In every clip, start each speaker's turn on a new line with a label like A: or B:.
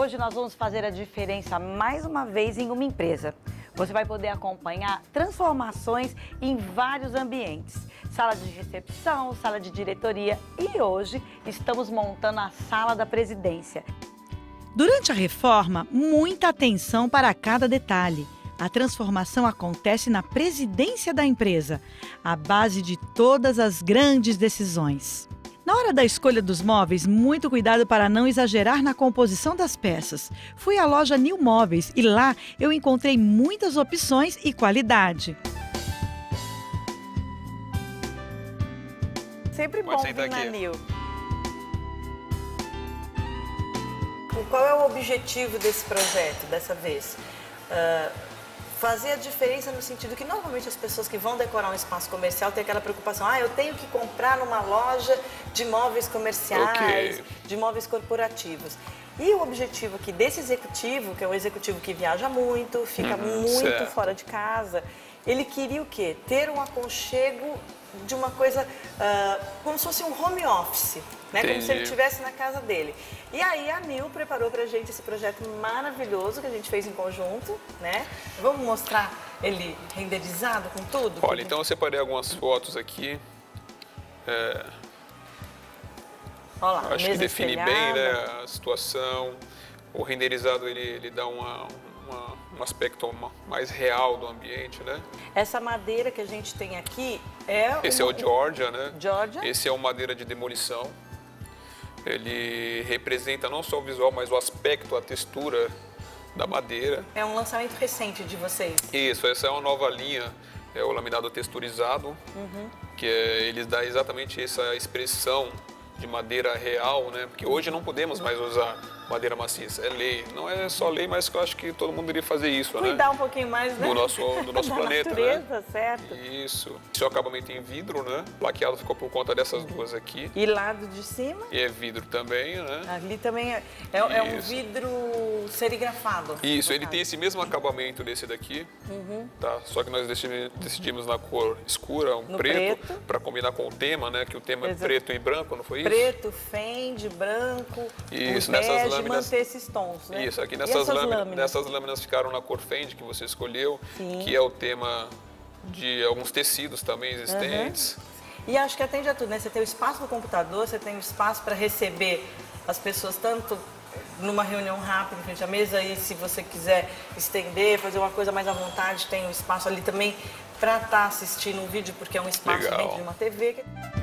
A: Hoje nós vamos fazer a diferença mais uma vez em uma empresa. Você vai poder acompanhar transformações em vários ambientes. Sala de recepção, sala de diretoria e hoje estamos montando a sala da presidência.
B: Durante a reforma, muita atenção para cada detalhe. A transformação acontece na presidência da empresa, a base de todas as grandes decisões. Na hora da escolha dos móveis, muito cuidado para não exagerar na composição das peças. Fui à loja New Móveis e lá eu encontrei muitas opções e qualidade.
A: Sempre bom vir na New.
C: Qual é o objetivo desse projeto, dessa vez? Fazer a diferença no sentido que normalmente as pessoas que vão decorar um espaço comercial têm aquela preocupação, eu tenho que comprar numa loja de móveis comerciais, de móveis corporativos. E o objetivo aqui desse executivo, que é um executivo que viaja muito, fica muito fora de casa, ele queria o quê? Ter um aconchego de uma coisa, como se fosse um home office, né? Como se ele estivesse na casa dele. E aí a New preparou pra gente esse projeto maravilhoso que a gente fez em conjunto, né? Vamos mostrar ele renderizado com tudo?
D: Olha, então eu separei algumas fotos aqui.
A: Olha lá,
D: acho que define bem, né, a situação. O renderizado ele dá um aspecto mais real do ambiente, né?
C: Essa madeira que a gente tem aqui é...
D: Esse é o Georgia, né?
C: Georgia.
D: Esse é uma madeira de demolição. Ele representa não só o visual, mas o aspecto, a textura da madeira.
C: É um lançamento recente de vocês.
D: Isso, essa é uma nova linha, é o laminado texturizado, que ele dá exatamente essa expressão de madeira real, né? Porque hoje não podemos mais usar madeira maciça, é lei. Não é só lei, mas eu acho que todo mundo deveria fazer isso,
C: Cuidar
D: né?
C: um pouquinho mais, né?
D: Do nosso
C: da
D: planeta,
C: natureza,
D: né?
C: certo.
D: Isso. Esse é o acabamento em vidro, né? Plaqueado ficou por conta dessas duas aqui.
C: E lado de cima?
D: E é vidro também, né?
C: Ali também é um vidro serigrafado.
D: Isso, ele tem esse mesmo acabamento desse daqui, tá? Só que nós decidimos na cor escura, preto, para combinar com o tema, né? Que o tema é preto e branco, não foi isso?
C: Preto, fende, branco,
D: isso,
C: bege,
D: nessas lâminas,
C: manter esses tons, né?
D: Isso, aqui nessas lâminas ficaram na cor fende que você escolheu, que é o tema de alguns tecidos também existentes.
C: E acho que atende a tudo, né? Você tem o espaço do computador, você tem o espaço para receber as pessoas tanto numa reunião rápida em frente à mesa e se você quiser estender, fazer uma coisa mais à vontade, tem um espaço ali também para estar assistindo um vídeo, porque é um espaço dentro de uma TV.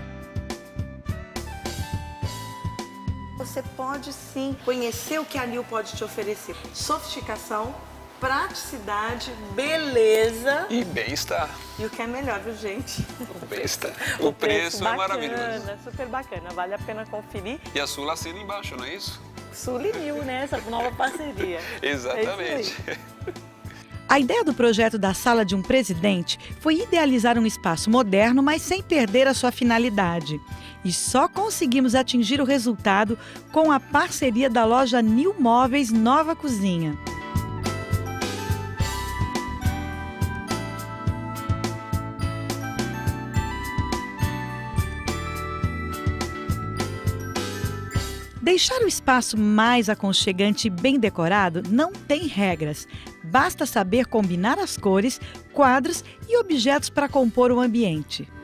C: Você pode sim conhecer o que a New pode te oferecer. Sofisticação, praticidade, beleza.
D: E bem-estar.
C: E o que é melhor, viu, gente?
D: O bem-estar. O preço é maravilhoso.
C: Super bacana, vale a pena conferir.
D: E a Sul assina embaixo, não é isso?
C: Sul e New, né? Essa nova parceria.
D: Exatamente.
B: A ideia do projeto da Sala de um Presidente foi idealizar um espaço moderno, mas sem perder a sua finalidade. E só conseguimos atingir o resultado com a parceria da loja New Móveis Nova Cozinha. Deixar o espaço mais aconchegante e bem decorado não tem regras. Basta saber combinar as cores, quadros e objetos para compor o ambiente.